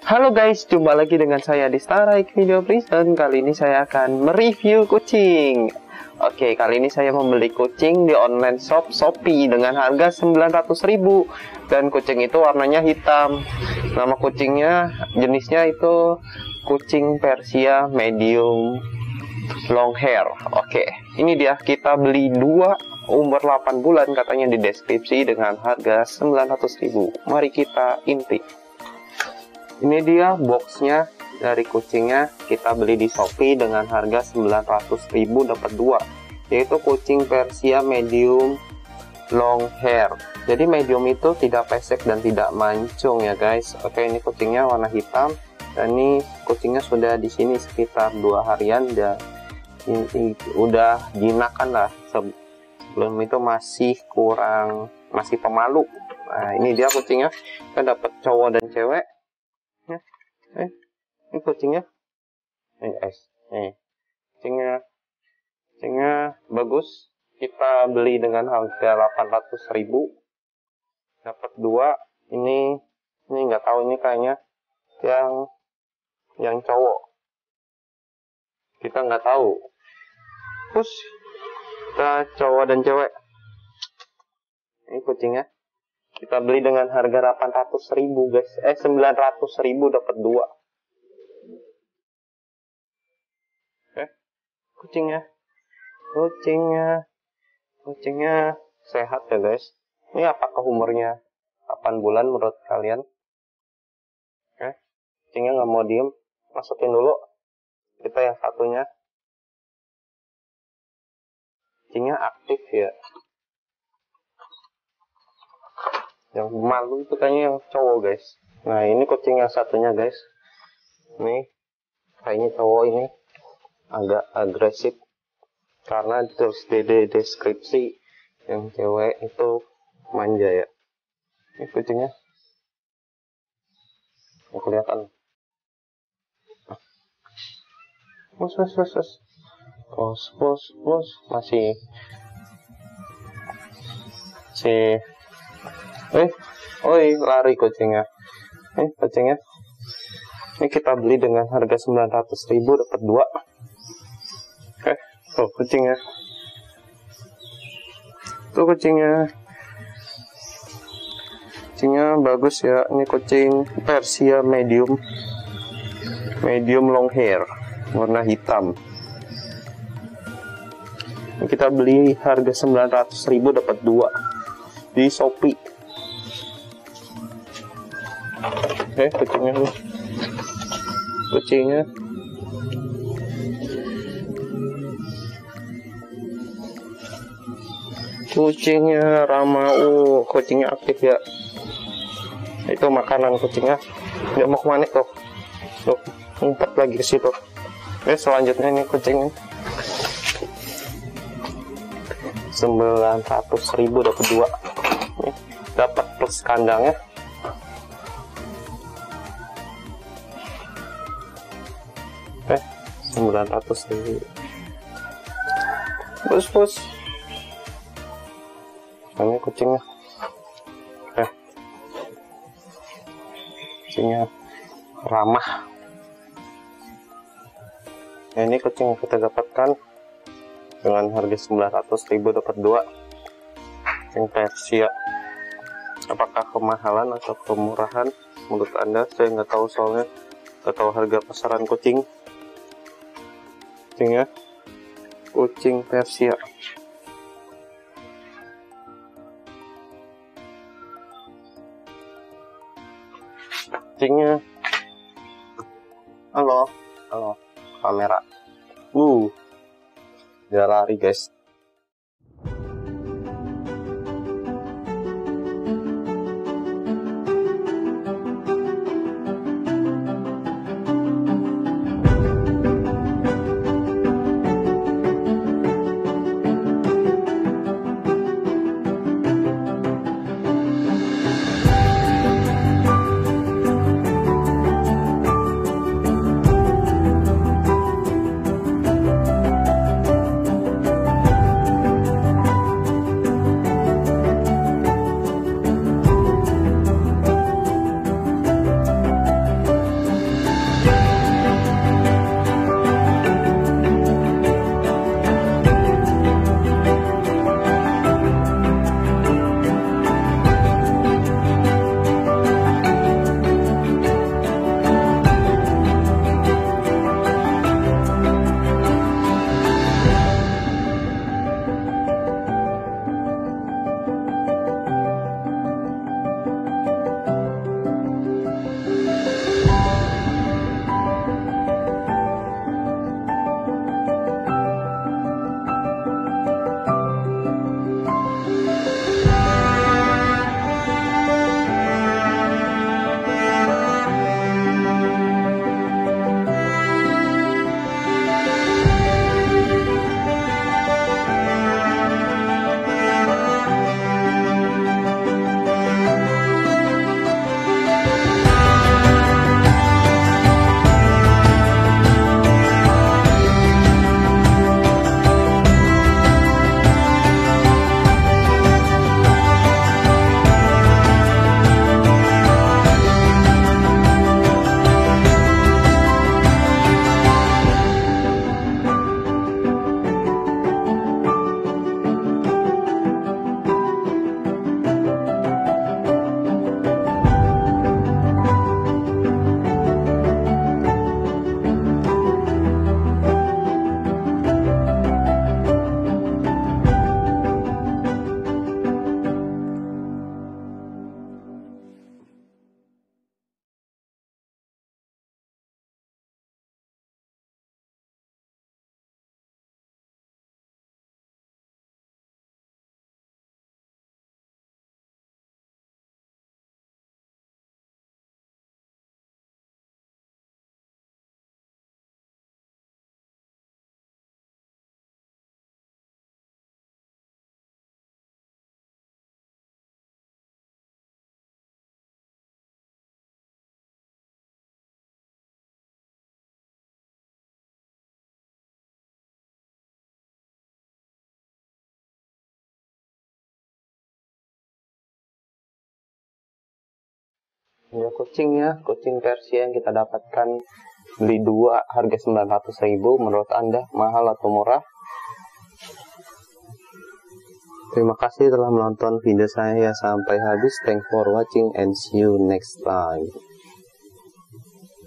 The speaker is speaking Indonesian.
Halo guys, jumpa lagi dengan saya di Starike Video Prison. Kali ini saya akan mereview kucing. Oke, kali ini saya membeli kucing di online shop Shopee dengan harga 900.000. Dan kucing itu warnanya hitam. Nama kucingnya, jenisnya itu kucing Persia medium long hair. Oke, ini dia, kita beli 2 umur 8 bulan katanya di deskripsi dengan harga 900.000. Mari kita intip. Ini dia boxnya dari kucingnya, kita beli di Shopee dengan harga 900.000 dapat 2, yaitu kucing Persia medium long hair. Jadi medium itu tidak pesek dan tidak mancung ya guys. Oke, ini kucingnya warna hitam dan ini kucingnya sudah di sini sekitar 2 harian dan ini udah jinakan lah. Sebelum itu masih pemalu. Nah, ini dia kucingnya, kita dapat cowok dan cewek. Ini kucingnya, kucingnya bagus. Kita beli dengan harga 800.000 dapat 2. Ini nggak tahu, ini kayaknya yang cowok, kita nggak tahu. Terus kita cowok dan cewek. Ini kucingnya, kita beli dengan harga 800.000 guys. 900.000 dapat 2. Kucingnya sehat ya guys. Ini apakah umurnya 8 bulan menurut kalian? Kucingnya nggak mau diem, masukin dulu. Kita yang satunya. Kucingnya aktif ya. Yang malu itu kayaknya yang cowok guys. Nah, ini kucing yang satunya guys. Nih, kayaknya cowok ini agak agresif karena terus di deskripsi yang cewek itu manja ya. Ini kucingnya nggak kelihatan. Bos masih lari kucingnya. Kucingnya ini kita beli dengan harga 900.000 dapat 2. Kucingnya tuh, kucingnya bagus ya. Ini kucing Persia medium long hair warna hitam. Ini kita beli harga 900.000 dapat 2 di Shopee. Kucingnya ramah. Kucingnya aktif ya. Itu makanan kucingnya. Dia mau kemana tuh? Tuh, ngumpet lagi ke situ. Selanjutnya ini kucingnya 900.000 dapat 2. Nih, dapat plus kandangnya. Eh, 900.000. Bos. Ini kucingnya. Kucingnya ramah. Nah, ini kucing yang kita dapatkan dengan harga 900.000 dapat 2. Kucing Persia. Apakah kemahalan atau kemurahan menurut Anda? Saya nggak tahu, soalnya nggak tahu harga pasaran kucing. Kucingnya kucing Persia. Kucingnya, halo kamera. Dia lari guys. Ya kucing ya, kucing Persia yang kita dapatkan, beli 2 harga 900.000. Menurut Anda mahal atau murah? Terima kasih telah menonton video saya sampai habis. Thanks for watching and see you next time.